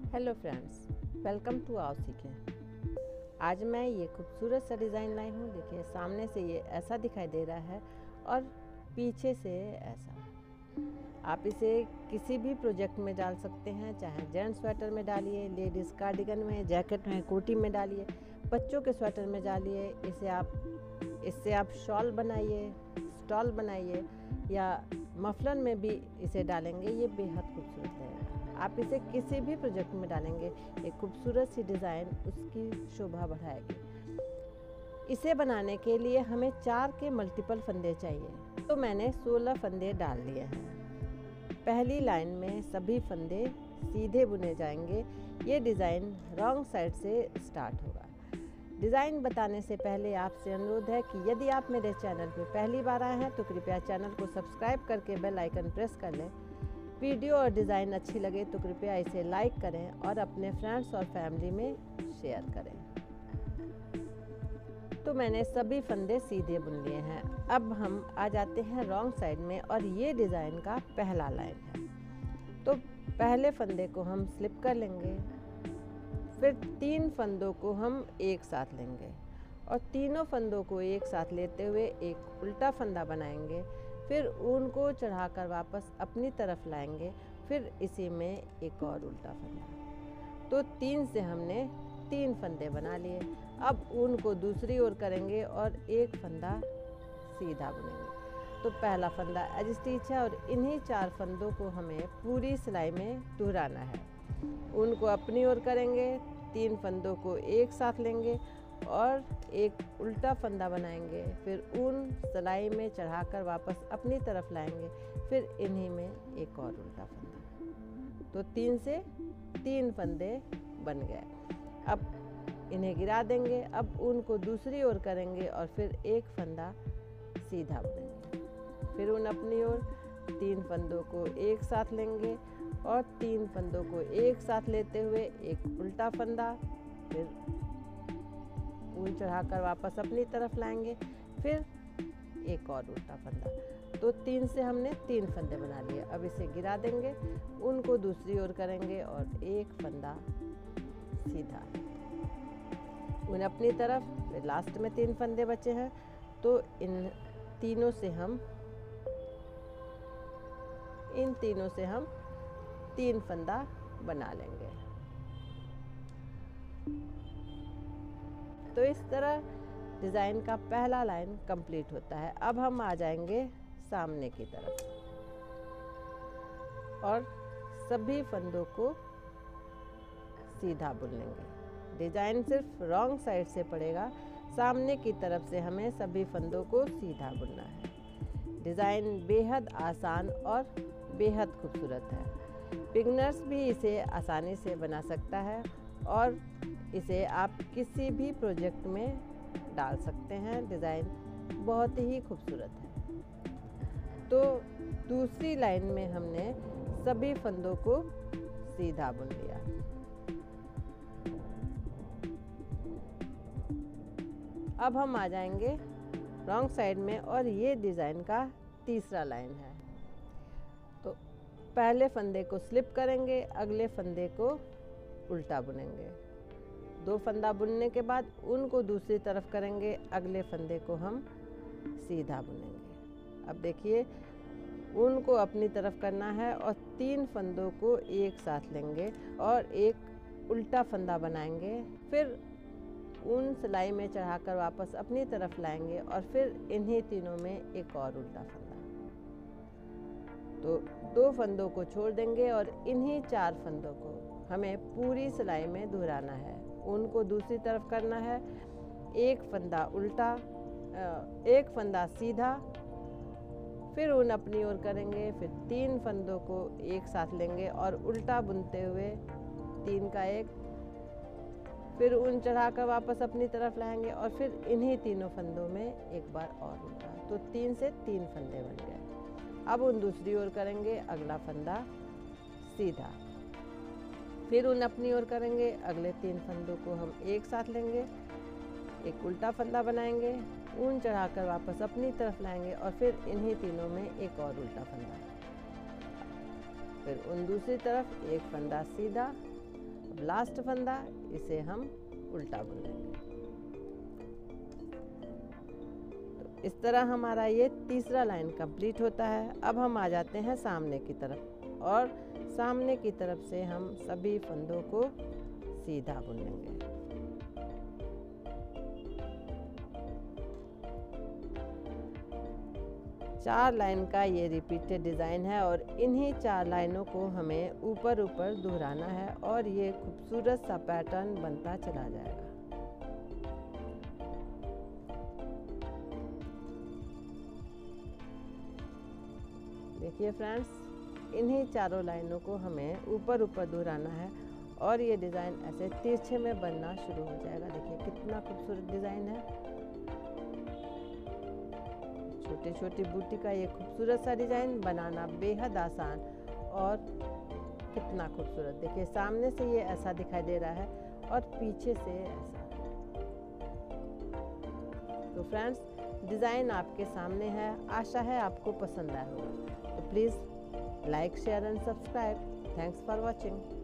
Hello friends, welcome to आओ सीखें। आज मैं ये खूबसूरत सा डिज़ाइन लाई हूँ। देखिए, सामने से ये ऐसा दिखाई दे रहा है और पीछे से ऐसा। आप इसे किसी भी प्रोजेक्ट में डाल सकते हैं, चाहे जेंट्स स्वेटर में डालिए, लेडीज़ कार्डिगन में, जैकेट में, कोटी में डालिए, बच्चों के स्वेटर में डालिए। इससे आप शॉल बनाइए, स्टॉल बनाइए या मफलर में भी इसे डालेंगे, ये बेहद खूबसूरत लगेगा। आप इसे किसी भी प्रोजेक्ट में डालेंगे, एक खूबसूरत सी डिज़ाइन उसकी शोभा बढ़ाएगी। इसे बनाने के लिए हमें 4 के मल्टीपल फंदे चाहिए, तो मैंने 16 फंदे डाल लिए हैं। पहली लाइन में सभी फंदे सीधे बुने जाएंगे। ये डिज़ाइन रॉन्ग साइड से स्टार्ट होगा। डिज़ाइन बताने से पहले आपसे अनुरोध है कि यदि आप मेरे चैनल पर पहली बार आए हैं तो कृपया चैनल को सब्सक्राइब करके बेल आइकन प्रेस कर लें। वीडियो और डिज़ाइन अच्छी लगे तो कृपया इसे लाइक करें और अपने फ्रेंड्स और फैमिली में शेयर करें। तो मैंने सभी फंदे सीधे बुन लिए हैं। अब हम आ जाते हैं रॉन्ग साइड में और ये डिज़ाइन का पहला लाइन है। तो पहले फंदे को हम स्लिप कर लेंगे, फिर 3 फंदों को हम एक साथ लेंगे और तीनों फंदों को एक साथ लेते हुए एक उल्टा फंदा बनाएंगे। फिर ऊन को चढ़ाकर वापस अपनी तरफ लाएंगे, फिर इसी में एक और उल्टा फंदा। तो 3 से हमने 3 फंदे बना लिए। अब ऊन को दूसरी ओर करेंगे और एक फंदा सीधा बुनेंगे। तो पहला फंदा एज स्टिच है और इन्हीं 4 फंदों को हमें पूरी सिलाई में दोहराना है। ऊन को अपनी ओर करेंगे, 3 फंदों को एक साथ लेंगे और एक उल्टा फंदा बनाएंगे। फिर ऊन सिलाई में चढ़ाकर वापस अपनी तरफ लाएंगे, फिर इन्हीं में एक और उल्टा फंदा। तो 3 से 3 फंदे बन गए। अब इन्हें गिरा देंगे। अब ऊन को दूसरी ओर करेंगे और फिर एक फंदा सीधा बुनेंगे। फिर ऊन अपनी ओर, 3 फंदों को एक साथ लेंगे और 3 फंदों को एक साथ लेते हुए एक उल्टा फंदा, फिर ऊन चढ़ाकर वापस अपनी तरफ लाएंगे, फिर एक और उल्टा फंदा। तो 3 से हमने 3 फंदे बना लिए। अब इसे गिरा देंगे, ऊन को दूसरी ओर करेंगे और एक फंदा सीधा, ऊन अपनी तरफ, फिर लास्ट में 3 फंदे बचे हैं। तो इन तीनों से हम 3 फंदा बना लेंगे। तो इस तरह डिज़ाइन का पहला लाइन कंप्लीट होता है। अब हम आ जाएंगे सामने की तरफ और सभी फंदों को सीधा बुन लेंगे। डिज़ाइन सिर्फ रॉन्ग साइड से पड़ेगा, सामने की तरफ से हमें सभी फंदों को सीधा बुनना है। डिज़ाइन बेहद आसान और बेहद खूबसूरत है। बिगनर्स भी इसे आसानी से बना सकता है और इसे आप किसी भी प्रोजेक्ट में डाल सकते हैं। डिज़ाइन बहुत ही खूबसूरत है। तो दूसरी लाइन में हमने सभी फंदों को सीधा बुन लिया। अब हम आ जाएंगे रॉन्ग साइड में और ये डिज़ाइन का तीसरा लाइन है। तो पहले फंदे को स्लिप करेंगे, अगले फंदे को उल्टा बुनेंगे। 2 फंदा बुनने के बाद ऊन को दूसरी तरफ करेंगे, अगले फंदे को हम सीधा बुनेंगे। अब देखिए, ऊन को अपनी तरफ करना है और 3 फंदों को एक साथ लेंगे और एक उल्टा फंदा बनाएंगे। फिर ऊन सिलाई में चढ़ाकर वापस अपनी तरफ लाएंगे और फिर इन्हीं तीनों में एक और उल्टा फंदा। तो 2 फंदों को छोड़ देंगे और इन्हीं 4 फंदों को हमें पूरी सिलाई में दोहराना है। ऊन को दूसरी तरफ करना है, एक फंदा उल्टा, एक फंदा सीधा, फिर ऊन अपनी ओर करेंगे, फिर 3 फंदों को एक साथ लेंगे और उल्टा बुनते हुए 3 का 1, फिर ऊन चढ़ाकर वापस अपनी तरफ लाएंगे और फिर इन्हीं तीनों फंदों में एक बार और उल्टा। तो 3 से 3 फंदे बन गए। अब ऊन दूसरी ओर करेंगे, अगला फंदा सीधा, फिर ऊन अपनी ओर करेंगे, अगले 3 फंदों को हम एक साथ लेंगे, एक उल्टा फंदा बनाएंगे, ऊन चढ़ाकर वापस अपनी तरफ लाएंगे और फिर इन्हीं तीनों में एक और उल्टा फंदा, फिर ऊन दूसरी तरफ, एक फंदा सीधा, अब लास्ट फंदा, इसे हम उल्टा बुन लेंगे। तो इस तरह हमारा ये तीसरा लाइन कंप्लीट होता है। अब हम आ जाते हैं सामने की तरफ और सामने की तरफ से हम सभी फंदों को सीधा बुन लेंगे। चार लाइन का ये रिपीटेड डिज़ाइन है और इन्हीं 4 लाइनों को हमें ऊपर ऊपर दोहराना है और ये खूबसूरत सा पैटर्न बनता चला जाएगा। देखिए फ्रेंड्स, इन्हीं चारों लाइनों को हमें ऊपर ऊपर दोहराना है और ये डिज़ाइन ऐसे तिरछे में बनना शुरू हो जाएगा। देखिए कितना खूबसूरत डिज़ाइन है। छोटी छोटी बूटी का ये खूबसूरत सा डिज़ाइन बनाना बेहद आसान और कितना खूबसूरत। देखिए सामने से ये ऐसा दिखाई दे रहा है और पीछे से ऐसा। तो फ्रेंड्स, डिज़ाइन आपके सामने है। आशा है आपको पसंद आया होगा। तो please like, share and subscribe. Thanks for watching.